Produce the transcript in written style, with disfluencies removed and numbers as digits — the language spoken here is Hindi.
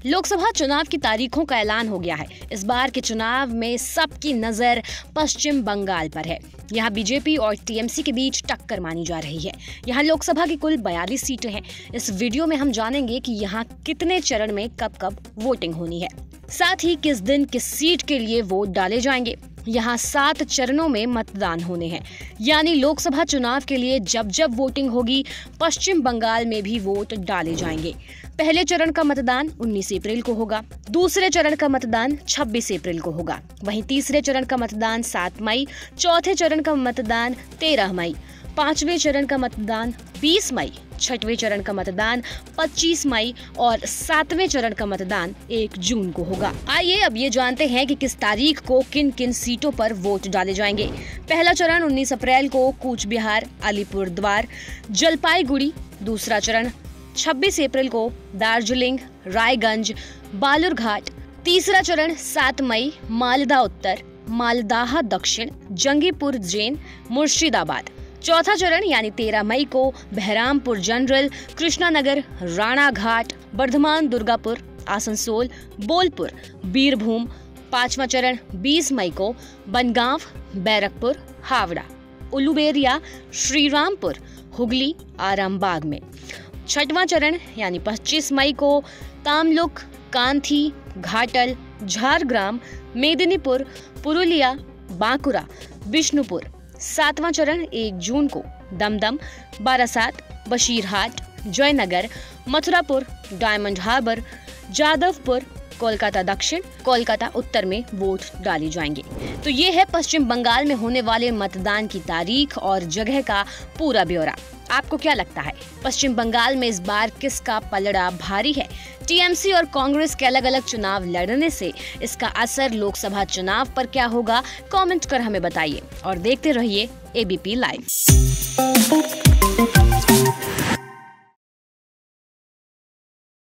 लोकसभा चुनाव की तारीखों का ऐलान हो गया है। इस बार के चुनाव में सबकी नजर पश्चिम बंगाल पर है। यहाँ बीजेपी और टीएमसी के बीच टक्कर मानी जा रही है। यहाँ लोकसभा की कुल 42 सीटें हैं। इस वीडियो में हम जानेंगे कि यहाँ कितने चरण में कब कब वोटिंग होनी है, साथ ही किस दिन किस सीट के लिए वोट डाले जाएंगे। यहाँ 7 चरणों में मतदान होने हैं, यानी लोकसभा चुनाव के लिए जब जब वोटिंग होगी पश्चिम बंगाल में भी वोट डाले जाएंगे। पहले चरण का मतदान 19 अप्रैल को होगा, दूसरे चरण का मतदान 26 अप्रैल को होगा, वहीं तीसरे चरण का मतदान 7 मई, चौथे चरण का मतदान 13 मई, पांचवें चरण का मतदान 20 मई, छठवें चरण का मतदान 25 मई और 7वें चरण का मतदान 1 जून को होगा। आइए अब ये जानते हैं कि किस तारीख को किन किन सीटों पर वोट डाले जाएंगे। पहला चरण 19 अप्रैल को कूच बिहार, अलीपुरद्वार, जलपाईगुड़ी। दूसरा चरण 26 अप्रैल को दार्जिलिंग, रायगंज, बालूरघाट। तीसरा चरण 7 मई मालदा उत्तर, मालदाह दक्षिण, जंगीपुर जैन, मुर्शिदाबाद। चौथा चरण यानी 13 मई को बहरामपुर जनरल, कृष्णानगर, राणाघाट, बर्धमान, दुर्गापुर, आसनसोल, बोलपुर, बीरभूम। पांचवा चरण 20 मई को बनगांव, बैरकपुर, हावड़ा, उलुबेरिया, श्रीरामपुर, हुगली, आरामबाग में। छठवां चरण यानी 25 मई को तामलुक, कांथी, घाटल, झारग्राम, मेदिनीपुर, पुरुलिया, बांकुरा, बिष्णुपुर। सातवां चरण 1 जून को दमदम, बारासात, बशीरहाट, जयनगर, मथुरापुर, डायमंड हार्बर, जादवपुर, कोलकाता दक्षिण, कोलकाता उत्तर में वोट डाले जाएंगे। तो ये है पश्चिम बंगाल में होने वाले मतदान की तारीख और जगह का पूरा ब्यौरा। आपको क्या लगता है, पश्चिम बंगाल में इस बार किसका पलड़ा भारी है? टीएमसी और कांग्रेस के अलग अलग चुनाव लड़ने से इसका असर लोकसभा चुनाव पर क्या होगा? कमेंट कर हमें बताइए और देखते रहिए एबीपी लाइव।